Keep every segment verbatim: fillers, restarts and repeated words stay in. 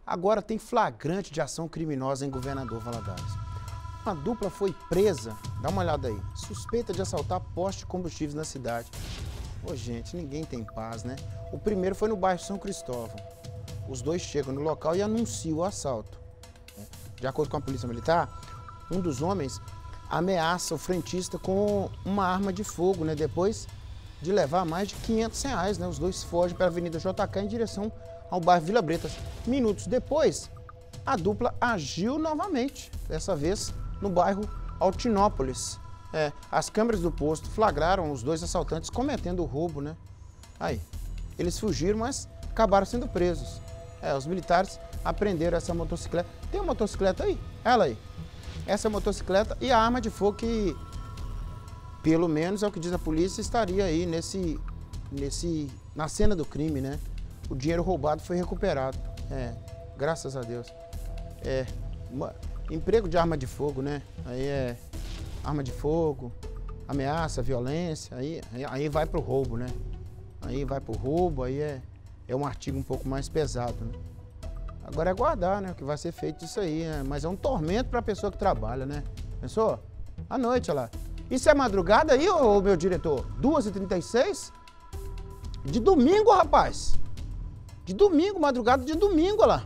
Agora tem flagrante de ação criminosa em Governador Valadares. Uma dupla foi presa, dá uma olhada aí, suspeita de assaltar poste de combustíveis na cidade. Ô gente, ninguém tem paz, né? O primeiro foi no bairro São Cristóvão. Os dois chegam no local e anunciam o assalto. De acordo com a polícia militar, um dos homens ameaça o frentista com uma arma de fogo, né? Depois de levar mais de quinhentos reais, né? Os dois fogem para a Avenida J K em direção ao bairro Vila Bretas. Minutos depois, a dupla agiu novamente, dessa vez no bairro Altinópolis. É, as câmeras do posto flagraram os dois assaltantes cometendo o roubo, né? Aí, eles fugiram, mas acabaram sendo presos. É, os militares apreenderam essa motocicleta. Tem uma motocicleta aí? Ela aí. Essa motocicleta e a arma de fogo que, pelo menos é o que diz a polícia, estaria aí nesse, nesse, na cena do crime, né? O dinheiro roubado foi recuperado. É, graças a Deus. É, uma, emprego de arma de fogo, né? Aí é arma de fogo, ameaça, violência, aí, aí, aí vai pro roubo, né? Aí vai pro roubo, aí é, é um artigo um pouco mais pesado, né? Agora é guardar, né? O que vai ser feito disso aí, né? Mas é um tormento para a pessoa que trabalha, né? Pensou? À noite, olha lá. Isso é madrugada aí, ô, meu diretor? duas e trinta e seis? De domingo, rapaz. De domingo, madrugada de domingo, olha lá.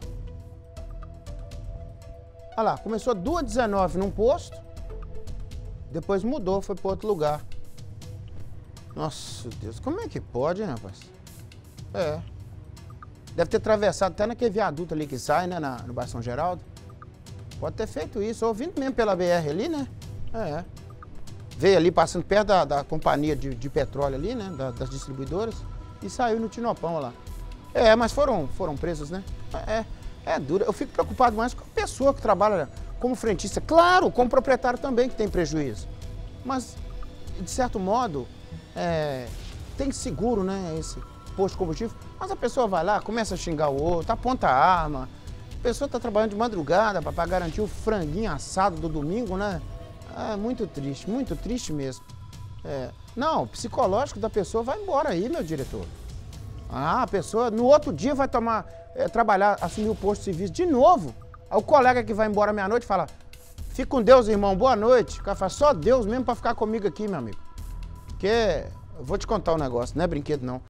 Olha lá, começou duas e dezenove num posto, depois mudou, foi para outro lugar. Nossa, Deus, como é que pode, hein, rapaz? É. Deve ter atravessado até naquele viaduto ali que sai, né, na, no bairro São Geraldo. Pode ter feito isso, ouvindo mesmo pela B R ali, né? É. Veio ali, passando perto da, da companhia de, de petróleo ali, né, da, das distribuidoras, e saiu no Tinopão lá. É, mas foram, foram presos, né? É, é duro. Eu fico preocupado mais com a pessoa que trabalha como frentista. Claro, como proprietário também que tem prejuízo. Mas, de certo modo, é, tem seguro, né, esse posto de combustível. Mas a pessoa vai lá, começa a xingar o outro, aponta a arma. A pessoa está trabalhando de madrugada para garantir o franguinho assado do domingo, né? É muito triste, muito triste mesmo. É, não, o psicológico da pessoa vai embora aí, meu diretor. Ah, a pessoa no outro dia vai tomar, é, trabalhar, assumir o posto de serviço de novo. Aí o colega que vai embora meia-noite fala, fica com Deus, irmão, boa noite. O cara fala, só Deus mesmo para ficar comigo aqui, meu amigo. Porque, eu vou te contar um negócio, não é brinquedo não.